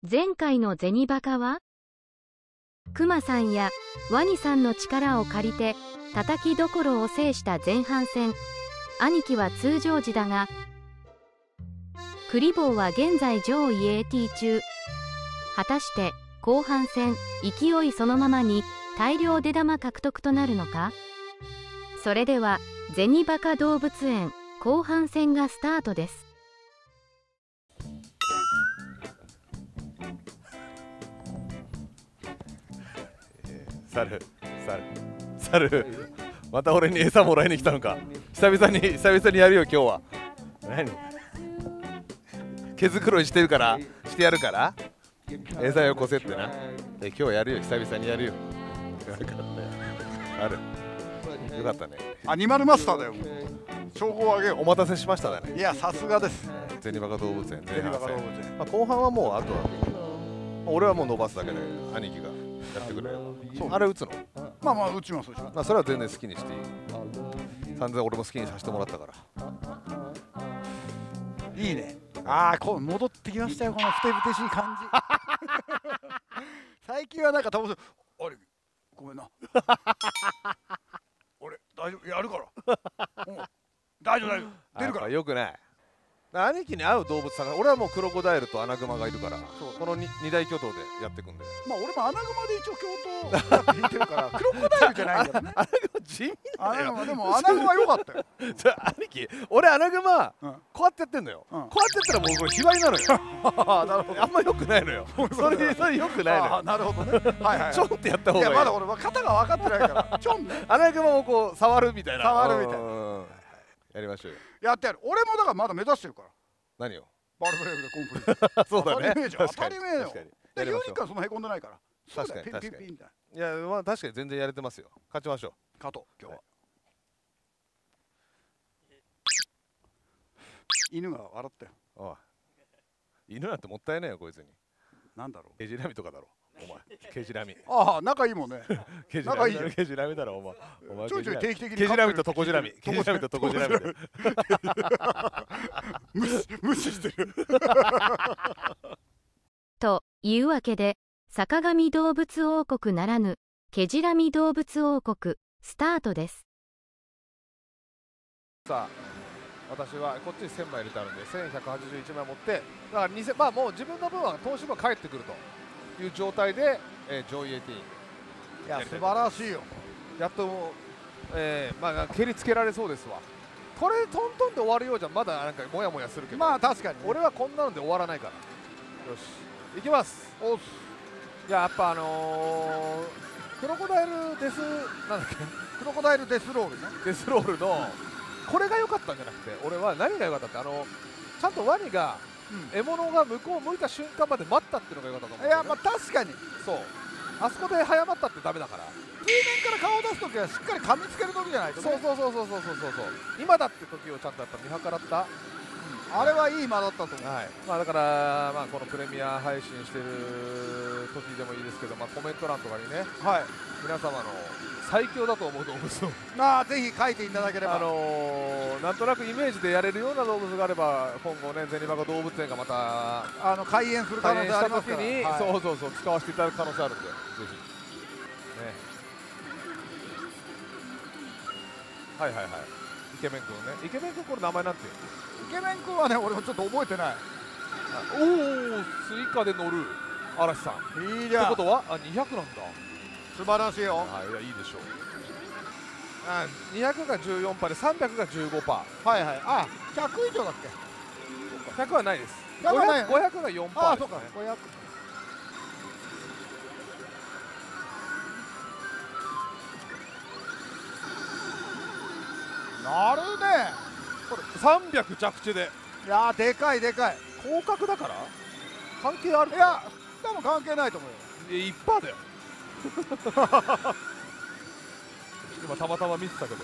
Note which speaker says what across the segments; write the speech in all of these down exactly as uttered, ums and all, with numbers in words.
Speaker 1: 前回の銭バカはクマさんやワニさんの力を借りて叩きどころを制した前半戦。兄貴は通常時だがクリボーは現在上位 エーティー 中。果たして後半戦勢いそのままに大量出玉獲得となるのか。それでは銭バカ動物園後半戦がスタートです。
Speaker 2: 猿猿猿また俺に餌もらいに来たのか。久々に久々にやるよ今日は。何毛づくろいしてるからしてやるから餌よこせってな。で今日やるよ、久々にやるよ。よかったね。あるよかったね。
Speaker 3: アニマルマスターだよ。称号をあげよう。
Speaker 2: お待たせしましただね。
Speaker 3: いやさすがです。
Speaker 2: 銭バカ動物園前半戦。
Speaker 3: ま
Speaker 2: あ後半はもうあとは俺はもう伸ばすだけで兄貴がやってくれれば。あれ打つの？
Speaker 3: まあまあ打ちます打ちます。
Speaker 2: まあそれは全然好きにしていい。散々俺も好きにさせてもらったから。
Speaker 3: いいね。ああこう戻ってきましたよこのふてぶてしい感じ。最近はなんか楽しい。あれごめんな。俺大丈夫やるから。うん大丈夫大丈夫出るから。
Speaker 2: よくない。兄貴に合う動物さんが俺はもうクロコダイルとアナグマがいるからこの 2, 二大巨頭でやっていくんで。
Speaker 3: まあ俺もアナグマで一応共闘引いてるからクロコダイルじゃないんだよね。
Speaker 2: アナグマ地味なんだよ。
Speaker 3: アナグマでもアナグマ良かったよ。
Speaker 2: じゃあ兄貴俺アナグマ、うん、こうやってやってんのよ、うん、こうやってやったらもうこれ卑猥なのよ。なるほど。あんま良くないのよ。それそれ良くないのよ。
Speaker 3: なるほどね。はいはい。
Speaker 2: ちょんってやった方がいい。
Speaker 3: いやまだ俺肩が分かってないからちょんね。
Speaker 2: アナグマをこう触るみたいな。
Speaker 3: 触るみたいな。
Speaker 2: やりましょうよ。
Speaker 3: やってやる。俺もだからまだ目指してるから。
Speaker 2: 何を？
Speaker 3: バルブレーブでコンプリート。
Speaker 2: そうだね。
Speaker 3: 当たり前よ。
Speaker 2: 確かに。
Speaker 3: でよにんからそのへこんでないから。
Speaker 2: 確かに確かに。
Speaker 3: い
Speaker 2: やまあ確かに全然やれてますよ。勝ちましょう。
Speaker 3: 勝とう今日は。犬が笑ったよ。
Speaker 2: ああ。犬なんてもったいないよこいつに。
Speaker 3: なんだろう。
Speaker 2: ケジラミとかだろ。お前ケジラミ。
Speaker 3: ああ仲いいもんね。
Speaker 2: 仲いいよ。ケジラミだろお前。お前
Speaker 3: ちょいちょい定期的に
Speaker 2: ケジラミとトコジラミ。ケジラミとトコジラミ。
Speaker 3: 無視無視してる。
Speaker 1: というわけで坂上動物王国ならぬケジラミ動物王国スタートです。
Speaker 2: さあ私はこっちにせんまい入れてあるんでせんひゃくはちじゅういちまい持ってだからにせんまあもう自分の分は投資分返ってくるという状態で、えー、上位エーティー。
Speaker 3: いや素晴らしいよ。
Speaker 2: やっともう、えー、まあ蹴りつけられそうですわ。これトントンで終わるようじゃまだなんかモヤモヤするけど
Speaker 3: まあ確かに、ね、
Speaker 2: 俺はこんなので終わらないから。よしいきます。おっいややっぱあのー、クロコダイルデスなんだっけ
Speaker 3: クロコダイルデスロールね。
Speaker 2: デスロールのこれが良かったんじゃなくて俺は何が良かったってあのちゃんとワニが、うん、獲物が向こう向いた瞬間まで待ったっていうのが良かったと思う、ね、
Speaker 3: いやまあ確かに
Speaker 2: そうあそこで早まったってダメだから
Speaker 3: 水面から顔を出す時はしっかり噛みつける時じゃないとね。
Speaker 2: そうそうそうそうそうそうそう今だって時をちゃんとやっぱ見計らった、
Speaker 3: うん、あれはいい間だったと思う、
Speaker 2: はいまあ、だから、まあ、このプレミア配信してる時でもいいですけど、まあ、コメント欄とかにね、はい、皆様の最強だと思う動物を
Speaker 3: ああぜひ書いていただければ、
Speaker 2: あのー、なんとなくイメージでやれるような動物があれば今後ね銭バカ動物園がまた
Speaker 3: あの開園する可能性ありますから
Speaker 2: 開園した時に、はい、そうそうそう使わせていただく可能性あるんでぜひね。はいはいはいイケメン君ね。イケメン君これ名前なんていう
Speaker 3: の？イケメン君はね俺もちょっと覚えてない。
Speaker 2: おおスイカで乗る嵐さん
Speaker 3: いいじゃん。
Speaker 2: ってことはあにひゃくなんだ。
Speaker 3: 素晴らしいよ。
Speaker 2: はい、いやいいでしょう。あにひゃくがじゅうよんパーセントでさんびゃくがじゅうごパーセント。
Speaker 3: はいはい。あひゃく以上だっけ？
Speaker 2: ひゃくはないです。
Speaker 3: ひゃくはない。
Speaker 2: ごひゃくがよんパーセントですね。
Speaker 3: あそうかごひゃく。なるね。
Speaker 2: これさんびゃく着地で。
Speaker 3: いやーでかいでかい。
Speaker 2: 広角だから関係ある？
Speaker 3: いや多分関係ないと思うよ。
Speaker 2: いっパーセントだよ。今たまたま見てたけど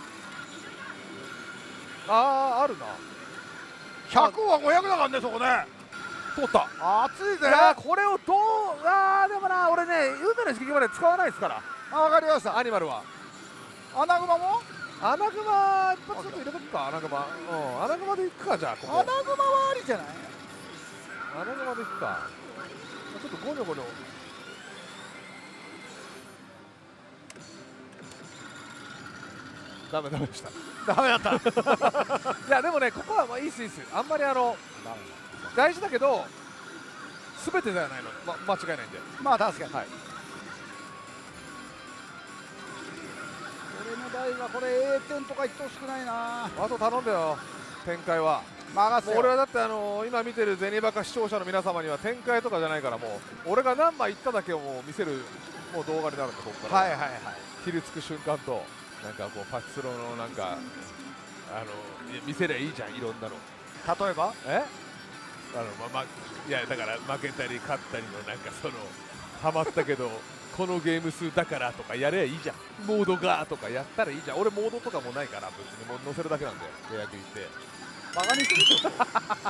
Speaker 2: あああるな。
Speaker 3: ひゃくはごひゃくだからねそこね。
Speaker 2: 通った。
Speaker 3: 熱いぜ。
Speaker 2: いやこれをどうあーでもな俺ね運命の刺激まで使わないですから。
Speaker 3: あ分かりました。
Speaker 2: アニマルは
Speaker 3: アナグマも
Speaker 2: アナグマ一発ちょっと入れとくか。アナグマうんアナグマでいくか。じゃあここ
Speaker 3: アナグマはありじゃない。
Speaker 2: 穴熊でいくか。ちょっとゴニョゴニョ。ダメダメでした。
Speaker 3: ダメだった。
Speaker 2: いやでもね、ここはまあいいっすいいっす。あんまりあの大事だけど全てではないの、ま、間違いないんで。
Speaker 3: まあ確かに。
Speaker 2: はい。
Speaker 3: 俺の代はこれ A 点とか言ってほしくないな。
Speaker 2: あと頼んだよ、展開は。
Speaker 3: 任せよ。
Speaker 2: 俺はだってあのー、今見てる銭バカ視聴者の皆様には展開とかじゃないから、もう俺が何枚いっただけをもう見せるもう動画になるんで、ここから。
Speaker 3: はいはいはい。
Speaker 2: 切りつく瞬間となんかこうパチスロのなんかあの見せりゃいいじゃん、いろんなの。
Speaker 3: 例えば？
Speaker 2: え？あのままいやだから負けたり勝ったりのなんかそのハマったけどこのゲーム数だからとかやればいいじゃん。モードがとかやったらいいじゃん。俺モードとかもないから別にもう載せるだけなんで、契約行って。
Speaker 3: バカにするとちょっ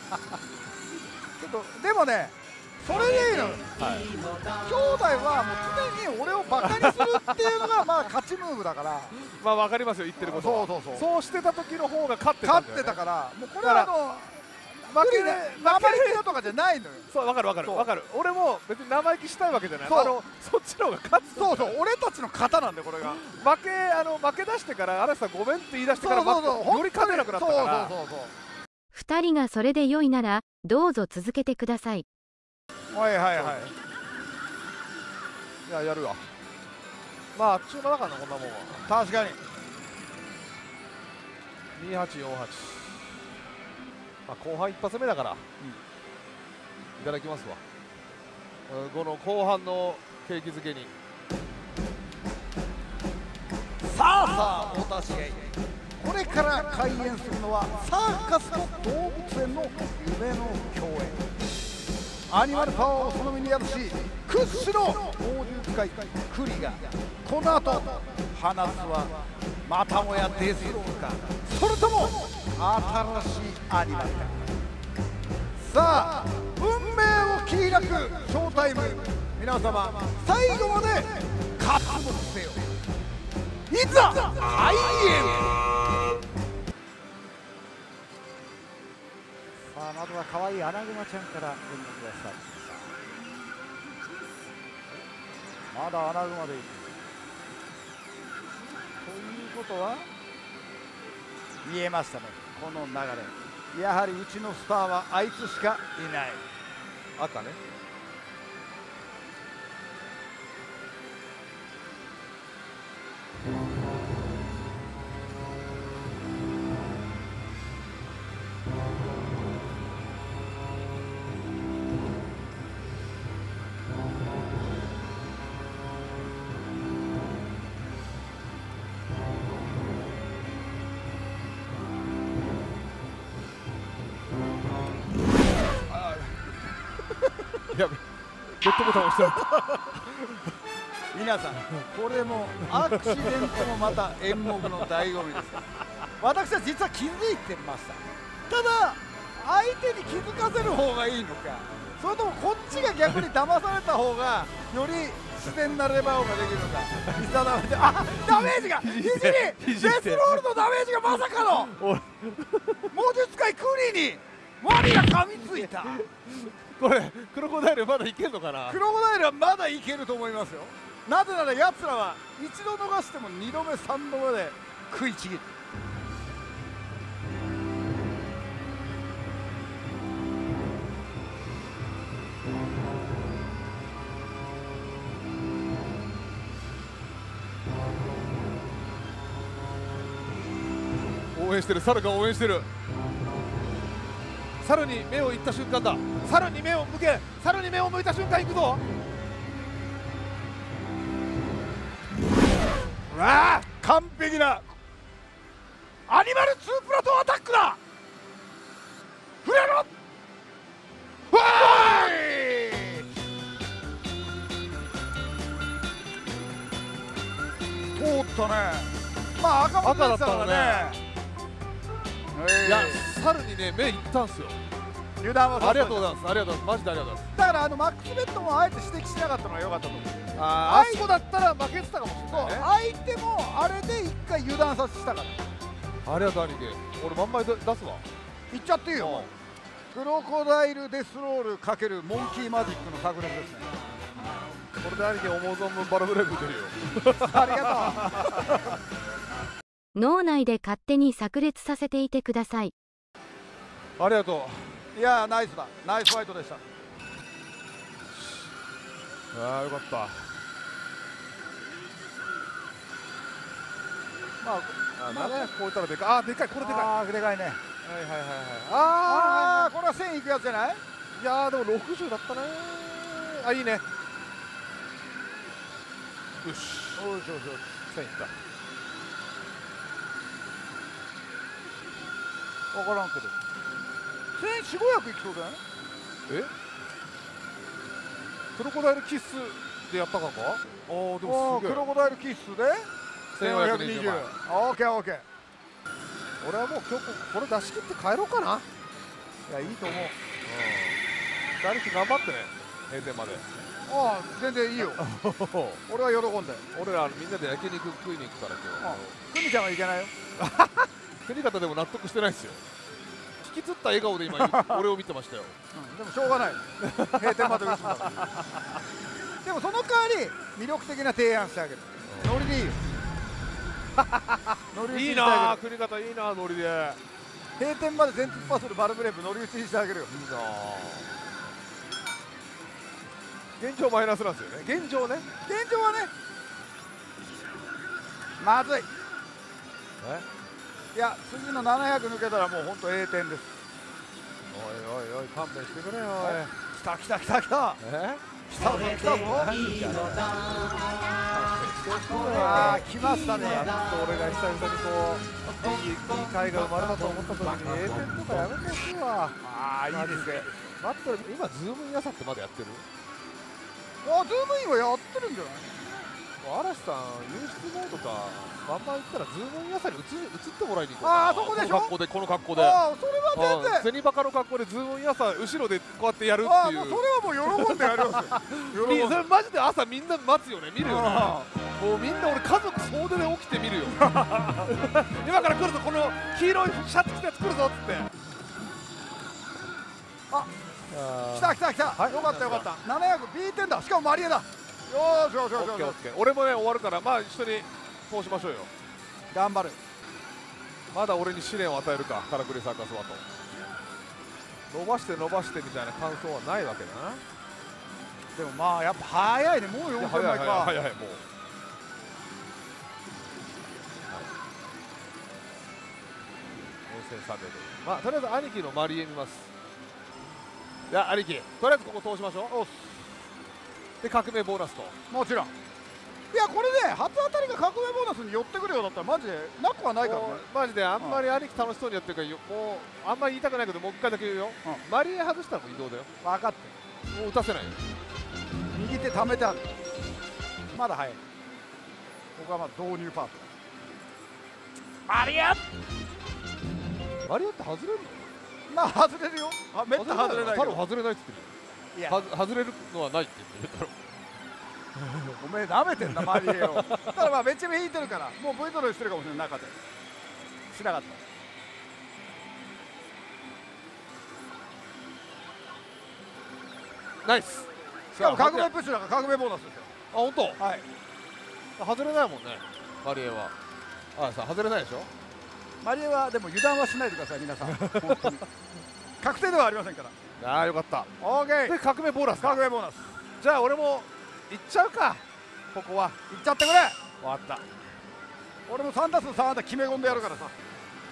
Speaker 3: とでもね、それでいいのよ。
Speaker 2: はい、
Speaker 3: 兄弟はもう常に俺をバカにするっていうのがまあ勝ちムーブだから。
Speaker 2: まあ分かりますよ、言ってることは。
Speaker 3: そうそうそう。
Speaker 2: そうしてた時の方が勝ってたんだよね。
Speaker 3: 勝ってたから、もうこれはあの
Speaker 2: 負けで
Speaker 3: 生意気だとかじゃないのよ。
Speaker 2: そう、分かる分かる分かる。俺も別に生意気したいわけじゃない。あのそっちの方が勝つ。
Speaker 3: そうそう、俺たちの型なんでこれが。
Speaker 2: 負けあの負け出してから嵐さんごめんって言い出してからより勝てなくなったから。そうそうそうそう。
Speaker 1: ふたりがそれで良いならどうぞ続けてください。
Speaker 3: はいはいはい。
Speaker 2: いや、やるわ。まあ中間だからな、こんなもんは。
Speaker 3: 確かに。
Speaker 2: にはちよんはち。まあ後半一発目だから、うん、いただきますわ。この後半の景気づけに。
Speaker 3: さあさあ、お立ち会い。これから開演するのはサーカスと動物園の夢の共演。アニマルパワーをその身に宿し屈指の猛獣使いクリがこの後放つはまたもやデスロールか、それとも新しいアニマルか。さあ運命を切り開くショータイム、皆様最後まで活目せよ。いざ開演。さあまずは可愛いアナグマちゃんから演目がスタートしました。まだアナグマでいくということは見えましたね、この流れ。やはりうちのスターはあいつしかいない。
Speaker 2: 赤ね。やべ、レッドボタン押してた。
Speaker 3: 皆さんこれもアクシデントもまた演目の醍醐味です。私は実は気づいてました。ただ相手に気づかせる方がいいのか、それともこっちが逆に騙された方がより自然なレバーができるのか見定めて。あ、ダメージが肘にデスロールのダメージがまさかの猛獣使いクリにワニが噛みついた。
Speaker 2: これクロコダイルまだいけんのかな。
Speaker 3: クロコダイルはまだいけると思いますよ。なぜならやつらは一度逃しても二度目三度目で食いちぎる。
Speaker 2: 応援してる、猿が応援してる。猿に目をいった瞬間だ。猿に目を向け、猿に目を向いた瞬間行くぞ。
Speaker 3: わあ、完璧なアニマルツープラトンアタックだ。触れろ。わーい、通ったね。まあ赤
Speaker 2: 赤だったからね。いや、
Speaker 3: え
Speaker 2: 猿にね目いったんすよ。
Speaker 3: ー、油断は
Speaker 2: ありがとうございます。ありがとうございます。マジでありがとうございます。
Speaker 3: だからあのマックスベッドもあえて指摘しなかったのが良かったと思う。
Speaker 2: ああそこだったら負けてたかもしれないね。
Speaker 3: 相手もあれで一回油断させたから。
Speaker 2: ありがとう兄貴。俺まんまい出すわ。
Speaker 3: いっちゃっていいよ。 クロコダイルデスロール×モンキーマジックの炸裂ですね。
Speaker 2: これで兄貴思う存分バラブレイク出るよ。
Speaker 3: ありがとう。
Speaker 1: 脳内で勝手に炸裂させていてください。
Speaker 2: ありがと
Speaker 3: いやー、ナイスだ、ナイスファイトでした。
Speaker 2: う。ああよかった。
Speaker 3: まあ
Speaker 2: あななひゃく超えたらでかい。あーでかい、これでかい。
Speaker 3: あーでかいね。
Speaker 2: はいはいはいはい。あ
Speaker 3: ああ、これはせんいくやつじゃない？
Speaker 2: ーいやーでもろくじゅうだったね。あいいね。よし
Speaker 3: おいしょおいしょ。
Speaker 2: せんいった。
Speaker 3: 分からんけどせんよんひゃくごひゃくいきそうじゃない？
Speaker 2: えクロコダイルキッスでやったかか。あーでもすげえ。
Speaker 3: クロコダイルキッスでせんよんひゃくにじゅう。オーケーオーケー。
Speaker 2: 俺はもう今日これ出し切って帰ろうかな。
Speaker 3: いや、いいと思う。
Speaker 2: 兄貴頑張ってね、閉店まで。
Speaker 3: ああ、全然いいよ。俺は喜んで。
Speaker 2: 俺らみんなで焼肉食いに行くから今
Speaker 3: 久美ちゃんはいけないよ。
Speaker 2: 日。国方でも納得してないですよ。引きつった笑顔で今俺を見てましたよ。
Speaker 3: うん、でもしょうがない。閉店まで打つんだから。でもその代わり魅力的な提案してあげる。ノリでいいよ。乗り打ち
Speaker 2: いい
Speaker 3: してあ
Speaker 2: なあ、
Speaker 3: げる。
Speaker 2: 国方いいなあ、ノリで。
Speaker 3: 閉店まで全突破するバルブレーブ乗り打ちにしてあげるよ。
Speaker 2: いいなあ。現状マイナスなんですよね。現状ね。
Speaker 3: 現状はね、まずい。
Speaker 2: え
Speaker 3: いや、次のななひゃく抜けたらもう本当栄転です。
Speaker 2: おいおいおい、勘弁してくれよ。おい
Speaker 3: 来た来た来た来た
Speaker 2: え
Speaker 3: 来たぞ来たぞ。ああ、来ましたね。
Speaker 2: やっと俺が久々にこういい、いい回が生まれたと思った時に栄転とかやめてほしいわ。
Speaker 3: ああ、いいですね。
Speaker 2: 待って、今ズームインやさってまだやってる。
Speaker 3: あ、ズームインはやってるんじゃない？
Speaker 2: 嵐さん、輸出モードかバンバン行ったらズームインやさに映映ってもらいに行こうかな。
Speaker 3: あーそこでしょ。
Speaker 2: この格好でこの格好で。
Speaker 3: ああ、それは全然。
Speaker 2: 銭バカの格好でズームインやさ後ろでこうやってやるっていう。
Speaker 3: ああ、もうそれはもう喜んでやりますよ。喜んで。
Speaker 2: それマジで朝みんな待つよね、見るよね。もうみんな俺家族総出で起きて見るよ。今から来るぞ、この黄色いシャツ着たやつ来るぞっつって。
Speaker 3: あ、来た来た来た。
Speaker 2: はい、
Speaker 3: よかったよかった。ななひゃく ビーテンだ。しかもマリエだ。よーしよしよしよしよし。
Speaker 2: 俺もね終わるからまあ一緒に通しましょうよ。
Speaker 3: 頑張る。
Speaker 2: まだ俺に試練を与えるか、カラクリサーカスはと。伸ばして伸ばしてみたいな感想はないわけだな。
Speaker 3: でもまあやっぱ早いね。もうよんせんまいか。
Speaker 2: 早い早いもう。よんせんさんびゃく。まあとりあえず兄貴のマリエ見ます。いや兄貴、とりあえずここ通しましょう。で革命ボーナスと。
Speaker 3: もちろん。いや、これね、初当たりが革命ボーナスに寄ってくるようだったらマジでなくはないからね。
Speaker 2: マジであんまり兄貴楽しそうにやってるからよ、もうあんまり言いたくないけどもう一回だけ言うよ、
Speaker 3: うん、
Speaker 2: マリエ外したらもう移動だよ。
Speaker 3: 分かって。
Speaker 2: もう打たせないよ。
Speaker 3: 右手溜めてある。まだ早い。ここはまあ導入パート。マリエ
Speaker 2: マリエって外れるの？
Speaker 3: まあ外れるよ。あ、めった外れないけど。
Speaker 2: 太郎外れないって言ってるよ。いやは外れるのはないって言ってる。
Speaker 3: おめえ舐めてんだマリエを。ただまあめっちゃ引いてるからもう ブイ ドローしてるかもしれない。中でしなかった。
Speaker 2: ナイス。
Speaker 3: しかも革命プッシュだから革命ボーナスですよ。
Speaker 2: あ、本当。
Speaker 3: はい。
Speaker 2: 外れないもんね、マリエは。あ、さ外れないでしょ。
Speaker 3: マリエはでも油断はしないでください皆さん。本当に確定ではありませんから。
Speaker 2: ああよかった。
Speaker 3: オーケー。
Speaker 2: で革命ボーナス。
Speaker 3: 革命ボーナス。
Speaker 2: じゃあ俺も行っちゃうか。ここは
Speaker 3: 行っちゃってくれ。
Speaker 2: 終わった。
Speaker 3: 俺もさん打数さん安打決め込んでやるからさ。ま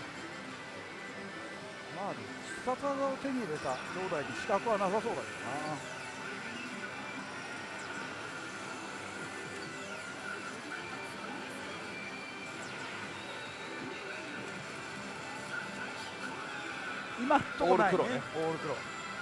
Speaker 3: あ必殺技を手に入れた兄弟に資格はなさそうだけどな。今とこないね。オール黒ね。オール黒。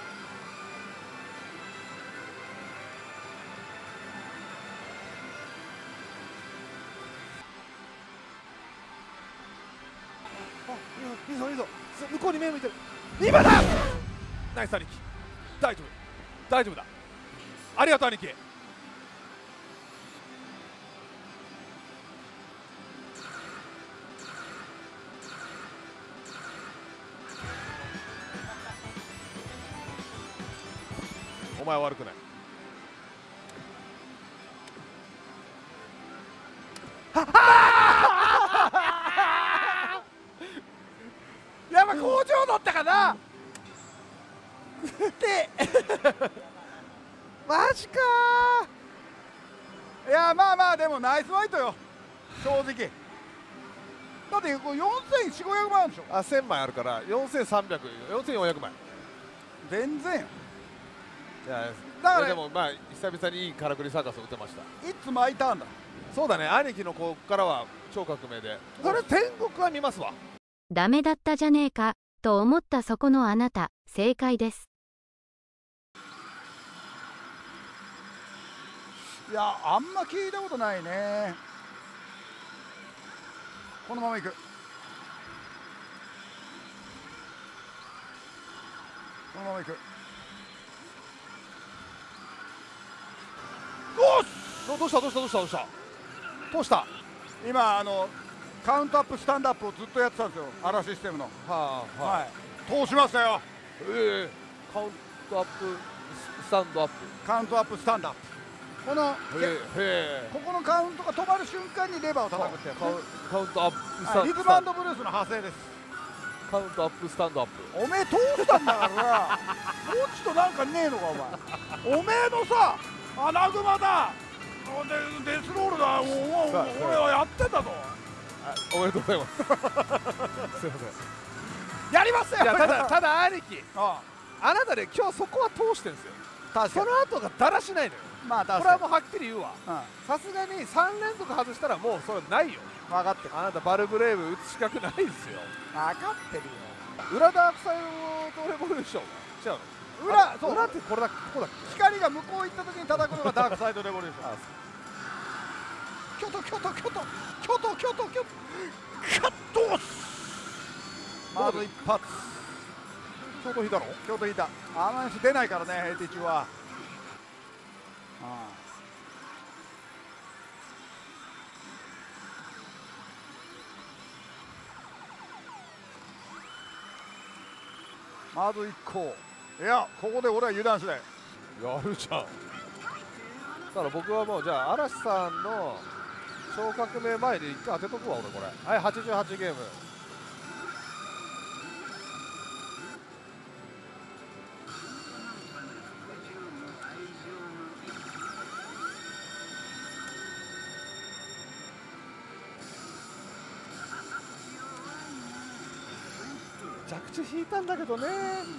Speaker 2: いいぞいいぞ、向こうに目向いてる。今だ。ナイス兄貴、大丈夫大丈夫だ。ありがとう兄貴。 前は悪くない。
Speaker 3: やっぱ工場乗ったかなってマジかー。いやまあまあでもナイスファイトよ正直。だってこれよんせんよんひゃくごひゃくまいあるでしょ。
Speaker 2: あ、せんまいあるからよんせんさんびゃく、よんせんよんひゃくまい。
Speaker 3: 全然よ。
Speaker 2: いや
Speaker 3: だから
Speaker 2: でもまあ久々にいいからくりサーカスを打てました。
Speaker 3: いつ巻いたんだ。
Speaker 2: そうだね、兄貴のここからは超革命で、これ天国は見ますわ。
Speaker 1: ダメだったじゃねえかと思ったそこのあなた、正解です。
Speaker 3: いやあんま聞いたことないね。このままいく。このままいく。おっ
Speaker 2: どどうしたどうしたどうしたどうしたどうした。
Speaker 3: 今あのカウントアップスタンドアップをずっとやってたんですよ、アラシステムの。
Speaker 2: はあはあ、
Speaker 3: はい、通しましたよ。
Speaker 2: ええカウントアップスタンドアップ、
Speaker 3: カウントアップスタンドアップ、この
Speaker 2: へえ、
Speaker 3: ここのカウントが止まる瞬間にレバーを叩くってやつね。
Speaker 2: カウカウントアップスタン
Speaker 3: はい、リズムアンドブルースの派生です。
Speaker 2: カウントアップスタンドアップ。
Speaker 3: おめえ通したんだからさもうちょっとなんかねえのかお前。おめえのさアナグマだデデスロールだ、おお
Speaker 2: さあ
Speaker 3: 俺はやってんだぞ。
Speaker 2: あ、おめでとうございますすいません。
Speaker 3: やりますよ。
Speaker 2: いやただただ兄貴、
Speaker 3: あ
Speaker 2: あなたね今日そこは通してるんですよ。
Speaker 3: あ確かに。
Speaker 2: その後がだらしないのよ。
Speaker 3: まあ確かに。
Speaker 2: これはもうはっきり言うわ。
Speaker 3: うん、
Speaker 2: さすがにさんれんぞく外したらもうそれないよ。
Speaker 3: 分かってる
Speaker 2: あなたバルブレーブ打つ資格ないですよ。
Speaker 3: 分かってるよ。
Speaker 2: 裏ダークサイドとレボリューション違うの。
Speaker 3: 裏そう
Speaker 2: 裏ってこれだここだっけ。
Speaker 3: 光が向こう行った時に叩くのがダークサイドレボリューション。
Speaker 2: あ
Speaker 3: 京都京都京都京都京都京都カットまず一発
Speaker 2: 京都引いたの。
Speaker 3: 京都引いた。あの人出ないからね、平地中は。ああまず一個。いやここで俺は油断しない。
Speaker 2: やるじゃん。だから僕はもうじゃあ嵐さんの超革命前で一回当てとくわ俺これ。はい、はちじゅうはちゲーム。着地引いたんだけどね。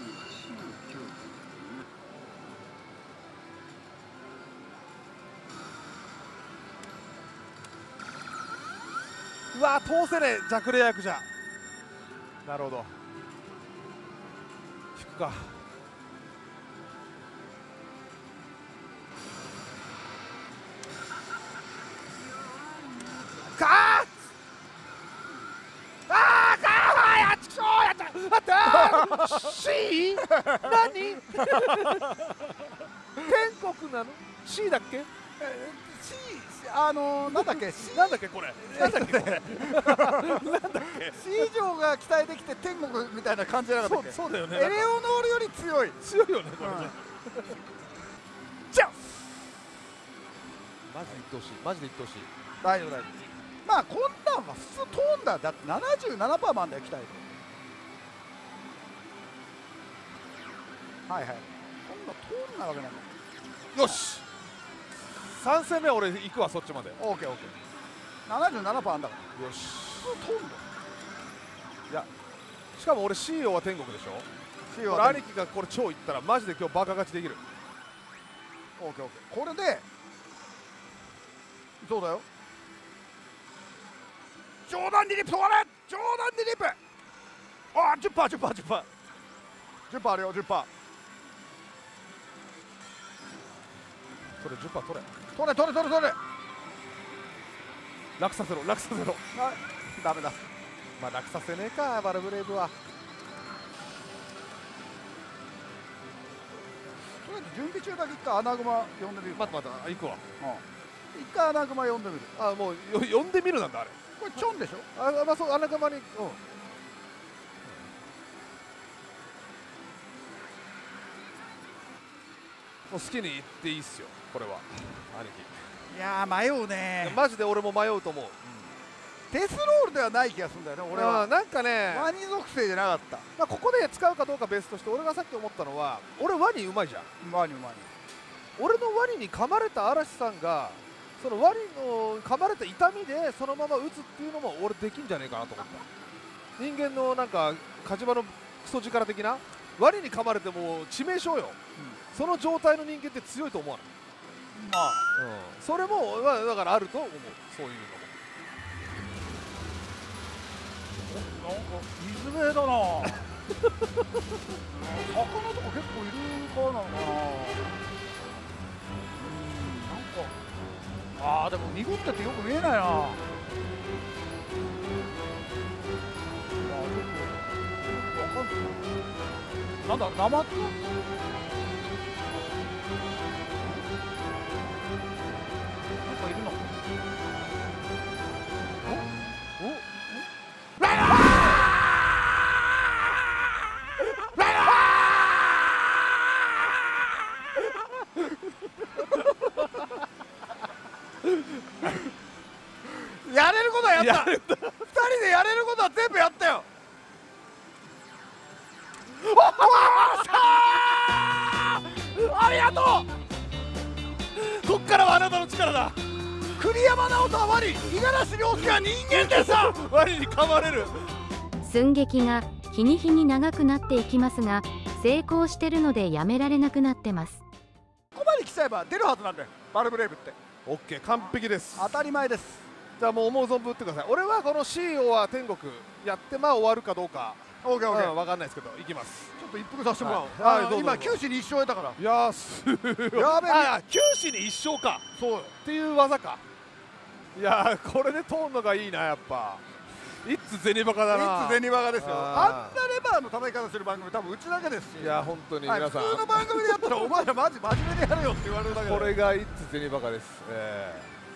Speaker 2: うわ通せねえ、弱冷薬じゃ。なるほど、引くか。かーあーかーやっちくしょうやっちゃあったーC？ 何天国なの C だっけ。
Speaker 3: C あのー、なんだっけ C
Speaker 2: なんだっけこれなんだっけこれなんだっけ
Speaker 3: C 以上が期待できて天国みたいな感じじゃなかったっけ。
Speaker 2: そうそうだよね。
Speaker 3: エレオノールより強い。
Speaker 2: 強いよねこれね、
Speaker 3: うん、じゃあ
Speaker 2: マジでいってほしい、マジでいってほしい。
Speaker 3: 大丈夫大丈夫。まあこんなんは普通通んだ。だって ななじゅうななパーセント までは期待で。はいはい、こんな通んないわけないの。
Speaker 2: よしさん戦目俺行くわそっちまで。
Speaker 3: オーケーオーケー。ななじゅうななパーセント あんだから
Speaker 2: よし。
Speaker 3: 普通通んだ。
Speaker 2: いやしかも俺 シーオー は天国でしょ。
Speaker 3: C
Speaker 2: 俺兄貴がこれ超いったらマジで今日バカ勝ちできる。
Speaker 3: オーケーオーケー。これでそうだよ。冗談にリップ止まれ。冗談にリップ。ああ じゅっパーセント じゅっパーセント じゅっパーセント あるよ じゅっパーセント。
Speaker 2: それ じゅっパーセント 取れ
Speaker 3: 取れ取れ取れ取れ。
Speaker 2: 楽させろ楽させろ。
Speaker 3: あダメだ。
Speaker 2: まあ楽させねえかバルブレイブは。
Speaker 3: とりあえず準備中だけ一回アナグマ呼んでみる。
Speaker 2: 待って待って行くわ。
Speaker 3: うん、一回アナグマ呼んでみる。
Speaker 2: あもうよ呼んでみるなんだあれ。
Speaker 3: これチョンでしょ。
Speaker 2: あまあそうあながまにうん。 う好きに言っていいっすよこれは兄
Speaker 3: いやー迷う
Speaker 2: 貴
Speaker 3: ね。
Speaker 2: マジで俺も迷うと思う、
Speaker 3: デスロールではない気がするんだよね俺は。
Speaker 2: 俺はなんかね、
Speaker 3: ワニ属性じゃなかった。
Speaker 2: まあ、ここで使うかどうか別として俺がさっき思ったのは俺ワニうまいじゃん。
Speaker 3: ワニワニ。
Speaker 2: 俺のワニに噛まれた嵐さんがそのワニの噛まれた痛みでそのまま打つっていうのも俺できんじゃねえかなと思った。人間のなんか火事場のクソ力的なワニに噛まれても致命傷よ、うん、その状態の人間って強いと思わない。
Speaker 3: まあ、
Speaker 2: うん、それも、まあ、だからあると思うそういうのも。
Speaker 3: なんか水辺だな魚とか結構いるからなのかな。うんなんかあーでも濁っててよく見えないな。あーちょっとわかんない。なんだナマズ？なんかいるの？お？お？やれることはやった。ふたりでやれることは全部やったよ。おわーさあありがとう。こっからはあなたの力だ。栗山直人はワニ、五十嵐亮介は人間でさワニに噛まれる。
Speaker 1: 寸劇が日に日に長くなっていきますが、成功してるのでやめられなくなってます。
Speaker 3: ここまで来ちゃえば出るはずなんだよバルブレイブって。
Speaker 2: オッケー完璧です。
Speaker 3: 当たり前です。
Speaker 2: じゃあもう思う存分打ってください。俺はこの シーオー は天国やってまあ終わるかどうか
Speaker 3: オーケーオーケー、
Speaker 2: 分かんないですけどいきます。
Speaker 3: ちょっと一服させてもらおう。
Speaker 2: はいはいどうぞ
Speaker 3: 今九死に一生得たから。
Speaker 2: いやーすごい
Speaker 3: やべえ
Speaker 2: あ九死に一生か
Speaker 3: そうよ
Speaker 2: っていう技か。いやーこれで通るのがいいなやっぱ。いつ銭バカだな。
Speaker 3: いつ銭バカですよ。
Speaker 2: あ
Speaker 3: あんなレバーの叩き方する番組多分うちだけですし。
Speaker 2: いや本当に
Speaker 3: はい
Speaker 2: 皆さん、
Speaker 3: 普通の番組でやったらお前らマジ真面目にやれよって言われるだけだ。
Speaker 2: これがいつ銭バカです。え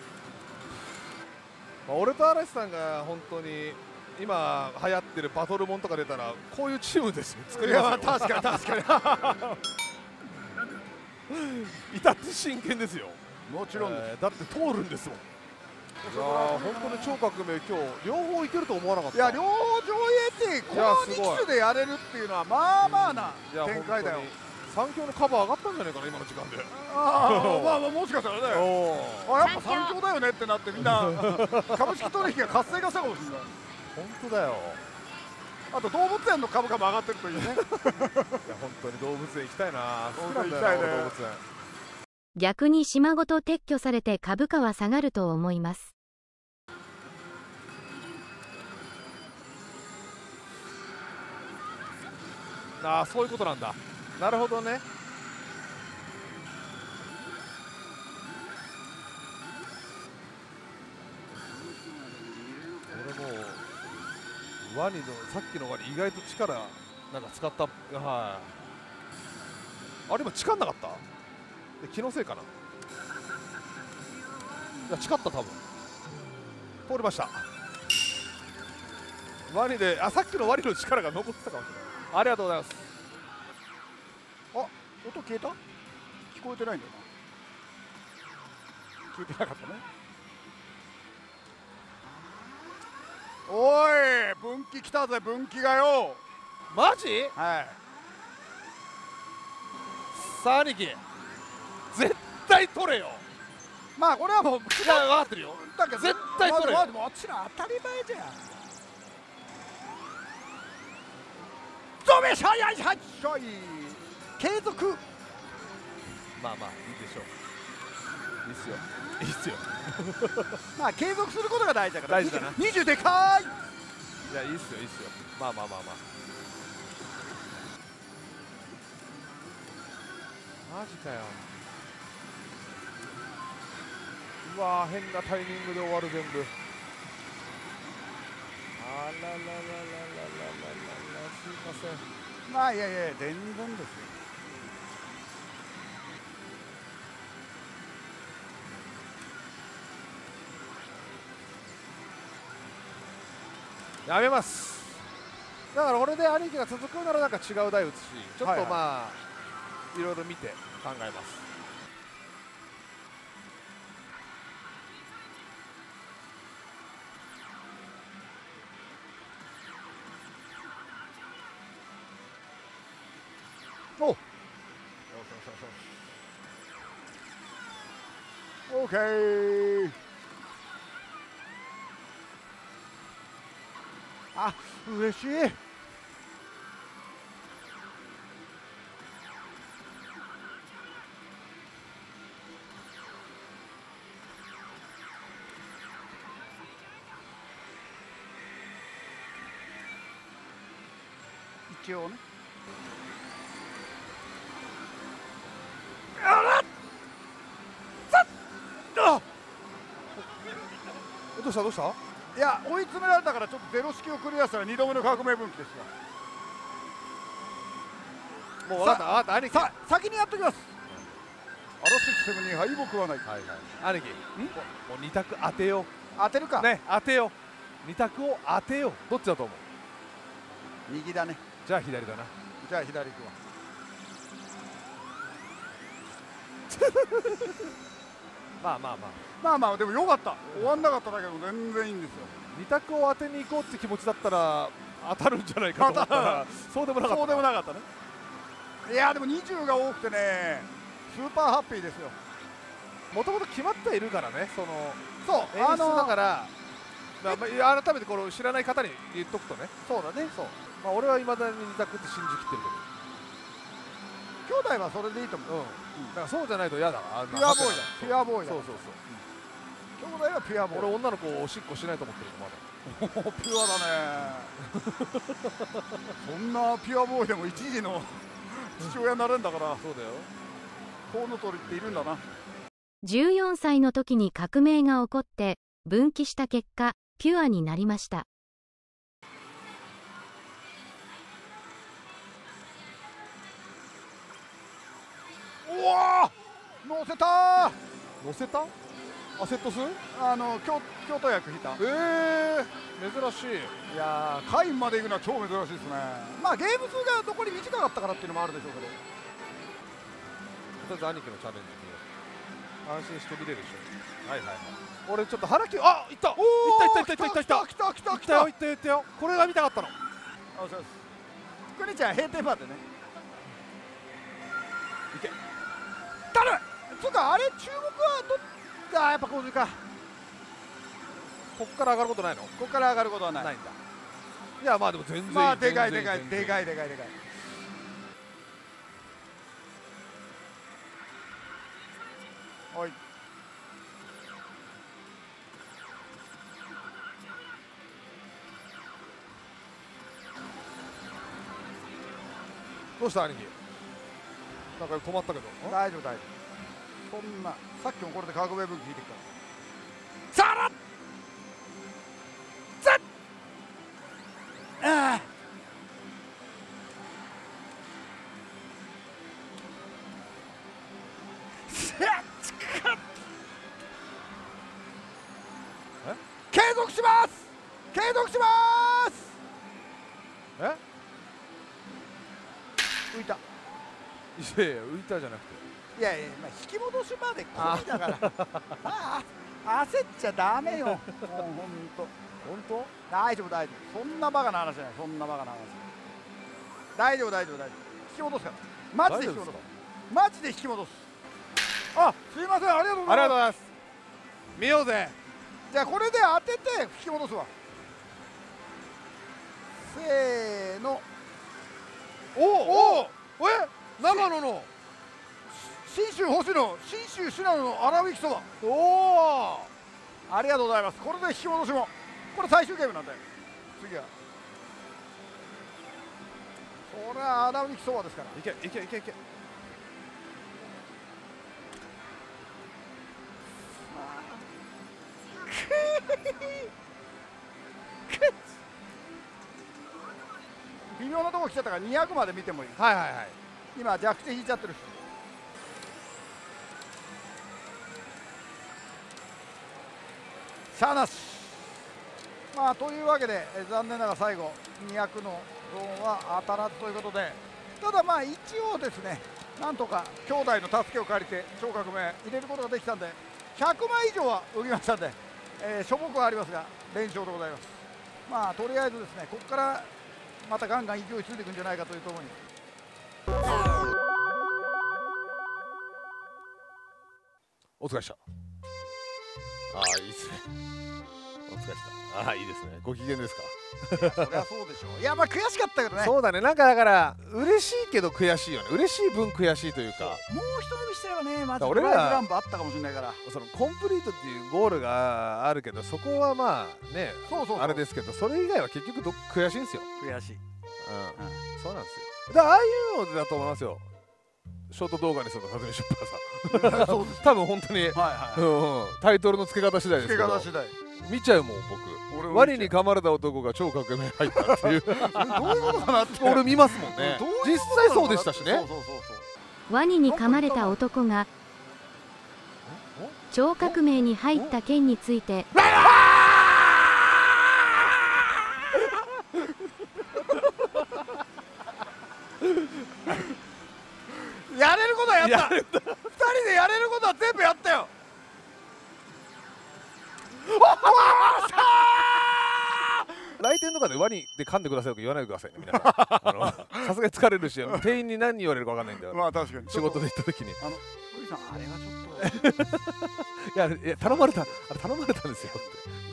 Speaker 2: ーまあ、俺と嵐さんが本当に今流行ってるバトルモンとか出たらこういうチームですよ作
Speaker 3: い
Speaker 2: りますよ。
Speaker 3: や確かに確かに
Speaker 2: 至って真剣ですよ。
Speaker 3: もちろんです。
Speaker 2: えーだって通るんですもん。いやー本当に超革命今日両方いけると思わなかった。
Speaker 3: いや両方上映ってこの力士でやれるっていうのはまあまあない
Speaker 2: や
Speaker 3: 展開だよ。
Speaker 2: 三強のカバー上がったんじゃないかな今の時間で。
Speaker 3: ああまあまあもしかしたらね。
Speaker 2: おー
Speaker 3: あやっぱ三強だよねってなってみんな株式取引が活性化したかもしれない。
Speaker 2: 本当だよ。
Speaker 3: あと動物園の株価も上がってるといいね。
Speaker 2: いや本当に動物園行きたいな。
Speaker 3: 動物園
Speaker 2: 好きなんだよ
Speaker 3: 行きたいね
Speaker 2: な動物園。
Speaker 1: 逆に島ごと撤去されて株価は下がると思います。
Speaker 2: ああそういうことなんだ。なるほどね。俺もうワニのさっきのワニ意外と力なんか使った。はいあれ今力んなかった。え気のせいかな。いや力った多分通りました。ワニであさっきのワニの力が残ってたかもしれない。ありがとうございます。
Speaker 3: あ音消えた？聞こえてないんだよな。聞いてなかったね。おい分岐来たぜ分岐がよ。
Speaker 2: マジ？
Speaker 3: はい
Speaker 2: さあ兄貴絶対取れよ。
Speaker 3: まあこれはもう
Speaker 2: いや分かってるよ。
Speaker 3: だけど
Speaker 2: 絶対取れよ
Speaker 3: まあでもあっちら当たり前じゃん。ゾメシャヤイハッショイ継続。
Speaker 2: まあまあいいでしょう。いいっすよいいっすよ。
Speaker 3: まあ継続することが大事だから。
Speaker 2: 大事だな。
Speaker 3: にじゅうでかい。
Speaker 2: いやいいっすよいいっすよ。まあまあまあまあマジかよ。うわー変なタイミングで終わる全部。あらららららららららすいません。
Speaker 3: まあいやいや全然ですよ。
Speaker 2: やめます。だからこれで兄貴が続くならなんか違う台打つしちょっとまあ、
Speaker 3: はいはい
Speaker 2: いろいろ見て考えます。
Speaker 3: およしよしよしよし。オーケー。あ、嬉しい。一応ね。あらっ、さっあ
Speaker 2: どうしたどうした？
Speaker 3: いや、追い詰められたからちょっとゼロ式をクリアしたらにどめの革命分岐ですよ。
Speaker 2: もう分かった分かった兄貴。
Speaker 3: さ先にやっときます。アロシックセブンに敗北はない。
Speaker 2: はいはい。兄貴、もう二択当てよう。
Speaker 3: 当てるか。
Speaker 2: ね、当てよう。二択を当てよう。どっちだと思う？
Speaker 3: 右だね。
Speaker 2: じゃあ左だな。
Speaker 3: じゃあ左行くわ。
Speaker 2: まあまあまあ。
Speaker 3: まあまあでもよかった。終わんなかっただけでも全然いいんですよ。
Speaker 2: 二択を当てに行こうって気持ちだったら当たるんじゃないかと思ったらそうでもなかった。
Speaker 3: そうでもなかったね。いやでもにじゅうが多くてね、スーパーハッピーですよ。
Speaker 2: もともと決まってはいるからね、その
Speaker 3: そう
Speaker 2: 演出だから、まあ、まあ改めてこれ知らない方に言っとくとね。
Speaker 3: そうだね。
Speaker 2: そう。まあ俺はいまだに二択って信じきってる
Speaker 3: 兄弟はそれでいいと思う。
Speaker 2: けど。うん。だからそうじゃないと嫌だわ。
Speaker 3: ピュアボーイだ。ピュアボーイだ。
Speaker 2: そうそうそう。
Speaker 3: 兄弟はピュアボーイ。
Speaker 2: 俺女の子をおしっこしないと思ってるのまだ。
Speaker 3: ピュアだね。そんなピュアボーイでも一時の父親になれるんだから。
Speaker 2: そうだよ。
Speaker 3: コウノトリっているんだな。
Speaker 1: じゅうよんさいの時に革命が起こって分岐した結果ピュアになりました。
Speaker 3: おわー、乗せたー。
Speaker 2: 乗せた？アセット数？
Speaker 3: あの京京都薬引いた。
Speaker 2: ええー、珍しい。
Speaker 3: いやー、下位まで行くのは超珍しいですね。まあゲーム数が残り短かったからっていうのもあるでしょうけど。
Speaker 2: とりあえず兄貴のチャレンジ見よう。安心して見れるでしょ。はいはいはい。俺ちょっと腹切る。あ、いった。いったいったいったいったいった。
Speaker 3: 来た来た来た来た。
Speaker 2: よいったよいったよ。これが見たかったの。
Speaker 3: あ、そうです。くにちゃん閉店までね。
Speaker 2: いけ。
Speaker 3: 頼む。つうかあれ注目はどっあ、やっぱ洪水か。
Speaker 2: こっから上がることないの？
Speaker 3: ここから上がることはない。
Speaker 2: ないんだ。いやまあでも全然いい。
Speaker 3: まあでかいでかい
Speaker 2: 全然
Speaker 3: でかいでかいでかい。はい。
Speaker 2: どうした兄貴？なんか止まったけど。
Speaker 3: 大丈夫大丈夫。そんなさっきもこれで革命分岐引いてきた。さらっざっああ継続します継続します
Speaker 2: え？
Speaker 3: 浮いた。
Speaker 2: いやいや浮いたじゃなくて。
Speaker 3: いやいや、まあ、引き戻しまで来いだからああ焦っちゃダメよもうほんと
Speaker 2: 本当？
Speaker 3: 大丈夫大丈夫。そんなバカな話じゃない。そんなバカな話大丈夫大丈夫大丈夫。引き戻すからマジで引き戻す。マジで引き戻す。あ、すいません、ありがとうございます。
Speaker 2: ありがとうございます。見ようぜ。
Speaker 3: じゃあこれで当てて引き戻すわ。せーの。
Speaker 2: おおおえ長野の
Speaker 3: 信州星野信州信濃の粗挽きそば。
Speaker 2: おお
Speaker 3: ありがとうございます。これで引き戻しもこれ最終ゲームなんだよ。次はこれは粗挽きそばですから。
Speaker 2: いけいけいけいけ。
Speaker 3: 微妙なとこ来ちゃったからにひゃくまで見てもいい。
Speaker 2: はいはいはい。
Speaker 3: 今弱点引いちゃってるし。しゃあなし。まあというわけでえ残念ながら最後にひゃくのゾーンは当たらずということで、ただまあ一応ですねなんとか兄弟の助けを借りて超革命入れることができたんでひゃくまい以上は売りましたんで、えー、しょぼくはありますが連勝でございます。まあとりあえずですね、ここからまたガンガン勢いついていくんじゃないかというところに。
Speaker 2: お疲れした。ああ、いいですね。お疲れした。ああ、いいですね。ご機嫌ですか。
Speaker 3: そりゃそうでしょう。いや、まあ悔しかったけどね。
Speaker 2: そうだね。なんかだから嬉しいけど悔しいよね。嬉しい分悔しいというか。
Speaker 3: もう一伸びしてればね、まず
Speaker 2: 俺ら
Speaker 3: ドライブランプあったかもしれないから。
Speaker 2: そのコンプリートっていうゴールがあるけど、そこはまあね、
Speaker 3: そうそうそう
Speaker 2: あれですけど、それ以外は結局ど悔しいんですよ。
Speaker 3: 悔しい。
Speaker 2: うん、そうなんですよ。だからああいうのだと思いますよ。ショート動画にするの、さずみ出版さん。
Speaker 3: そうです。
Speaker 2: 多分本当に、
Speaker 3: はいはい、
Speaker 2: うん、タイトルの付け方次第ですけど。
Speaker 3: 付け方次第。
Speaker 2: 見ちゃうもん僕。ワニに噛まれた男が超革命入ったっていう。どういう
Speaker 3: ことかなって。
Speaker 2: 俺見ますもんね。実際そうでしたしね。
Speaker 3: そうそうそうそう。
Speaker 1: ワニに噛まれた男が超革命に入った件について。
Speaker 3: やれることはやった。二人でやれることは全部やったよ。
Speaker 2: 来店とかでワニで噛んでくださいとか言わないでくださいね、皆さん。さすがに疲れるし、店員に何言われるか分かんないんだよ。
Speaker 3: まあ確かに。
Speaker 2: 仕事で行った時に。
Speaker 3: あの、堀さん、あれはちょっと。
Speaker 2: いや、いや頼まれた、あれ頼まれたんですよって。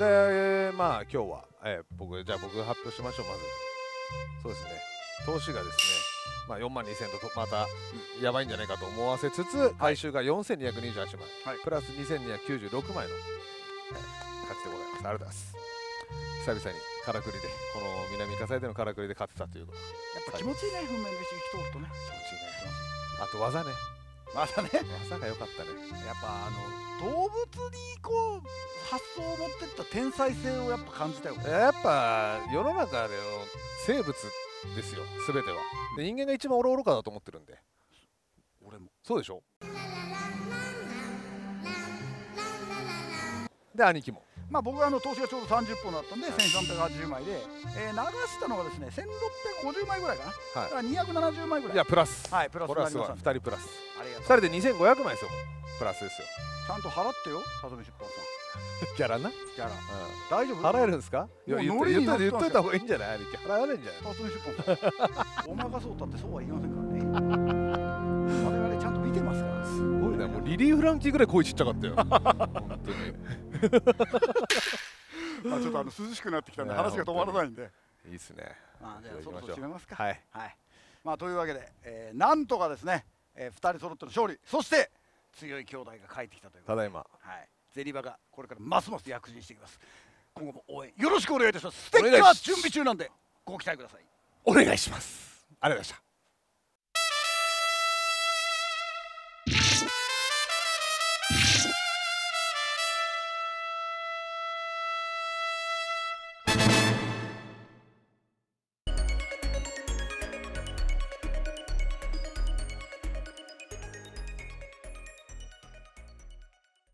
Speaker 2: で、まあ今日は、えー、僕、じゃあ僕発表しましょう、まず。そうですね。投資がですね、まあ、よんまんにせんとまたやばいんじゃないかと思わせつつ、回収がよんせんにひゃくにじゅうはちまい、はい、プラスにせんにひゃくきゅうじゅうろくまいの、はい、勝ちでございます。ありがとうございます。久々にからくりで、この南葛西でのからくりで勝ってたということ。
Speaker 3: やっぱ気持ちいいね、運命の一撃通るとね。
Speaker 2: 気持ちいいね。あと技ね。
Speaker 3: 技ね。
Speaker 2: 技が良かったね。
Speaker 3: やっぱあの動物にこう発想を持ってった天才性をやっぱ感じたよ。
Speaker 2: やっぱ世の中での生物ですよ、すべては。で、人間が一番愚かだと思ってるんで。
Speaker 3: 俺も
Speaker 2: そうでしょ。で、兄貴も。
Speaker 3: まあ僕はあの投資がちょうどさんじゅっぽんだったんで、はい、せんさんびゃくはちじゅうまいで、えー、流したのがですねせんろっぴゃくごじゅうまいぐらいかな、はい、だからにひゃくななじゅうまいぐらい。
Speaker 2: いやプラス、
Speaker 3: はい、プラスになりました。
Speaker 2: ふたりプラス、
Speaker 3: ありがとう。
Speaker 2: ふたりでにせんごひゃくまいですよ。プラスですよ。
Speaker 3: ちゃんと払ってよ、さとみ出版さん。
Speaker 2: ギャラな、
Speaker 3: ギャラ、うん、大丈夫？
Speaker 2: 払えるんですか？いや、言っとい言っといた方がいいんじゃない？兄貴払われんじゃない？
Speaker 3: さとみ出版さんおまかそうたってそうは言いませんからね。我々ちゃんと見てますから。
Speaker 2: すごいね、もうリリー・フランキーぐらい声ちっちゃかったよ。本当に。
Speaker 3: まあちょっとあの涼しくなってきたんで話が止まらないんで。
Speaker 2: いいですね。
Speaker 3: まあじゃあそろそろ締めますか。
Speaker 2: はい。
Speaker 3: はい。まあというわけで、えー、なんとかですね、えー、ふたり揃っての勝利、そして強い兄弟が帰ってきたということで。
Speaker 2: ただいま。
Speaker 3: はい。ゼリバがこれからますます躍進していきます。今後も応援よろしくお願いいたします。ステッカー準備中なんでご期待ください。
Speaker 2: お願いします。ありがとうございました。